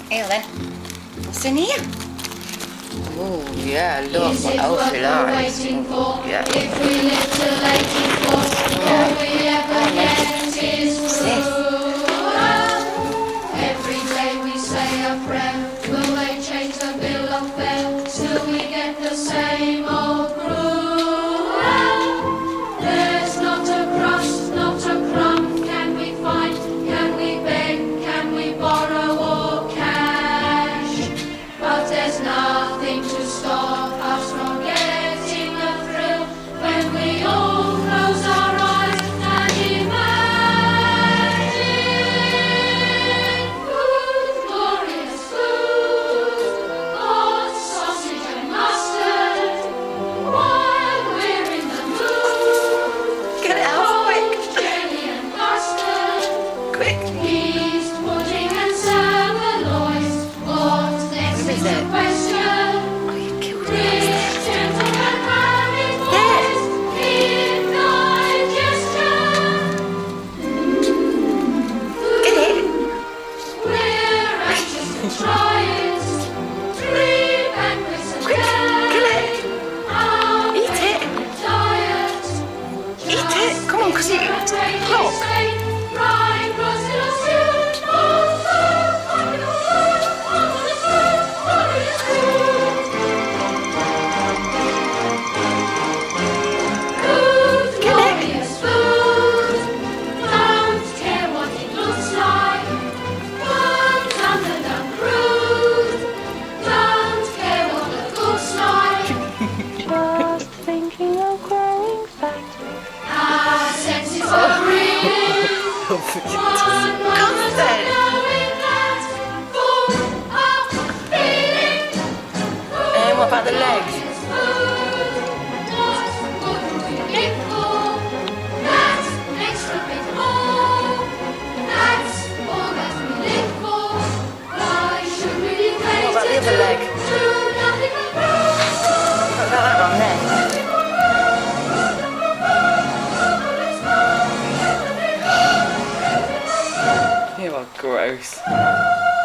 Here then. What's in here? Oh yeah, look what Alfie likes. Yeah. If we live till 84, all we ever get is fruit. Every day we say a prayer. Will they change the bill of fare? Still we get the same old brew. There's not a crust, not a crumb. Can we find? Can we beg? Can we borrow or cash? But there's nothing to stop us from getting a thrill when we all close our eyes and imagine food, glorious food, hot sausage and mustard, while we're in the mood. Get it out quick. Jelly and custard, Quick. yeast pudding and saveloys. What next Where is is the it? question? Oh, you killed it. Rich gentlemen having boys, indigestion. Get it. We're anxious to try it. 3 banquets a Quick, day. kill it. Our Eat it. favourite diet. Eat it. Come on, because you... Look. Fried roasted or stewed. Oh, fabulous food, marvelous food, glorious food. Food, glorious food. Don't care what it looks like. Worms underdone crude. Don't care what the cook's like. Just thinking of growing fat. Our senses are reeling. One moment of knowing that full of feeling. And what about the legs? What would we live for? That extra bit more. That's all that we live for. Why should we be What about the other leg? to nothing but growth? What about that one there? You are gross.